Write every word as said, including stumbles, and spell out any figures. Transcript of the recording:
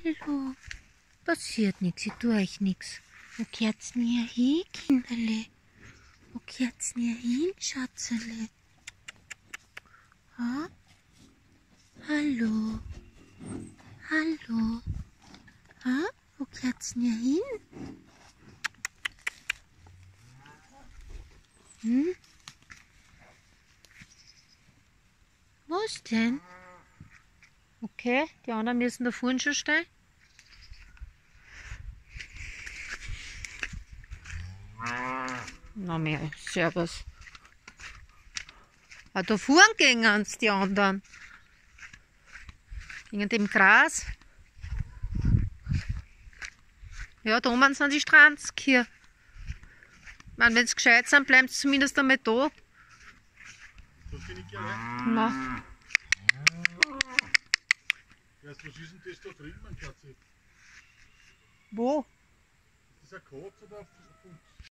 Hallo. Passiert nichts, ich tue euch nichts. Wo geht's denn ihr hin, Kinderle? Wo geht's denn ihr hin, Schatzele? Ha? Hallo? Hallo? Ha? Wo geht's denn ihr hin? Hm? Was denn? Okay, die anderen müssen da vorne schon stehen. Na mehr, servus. Ah, da vorne gingen die anderen. Gingen im Gras. Ja, da oben sind die Strandskier. Ich meine, wenn sie gescheit sind, bleiben sie zumindest einmal da. Nein. Was ist denn das da drin, mein Katze? Wo? Ist das ein Katz oder ein Fuchs?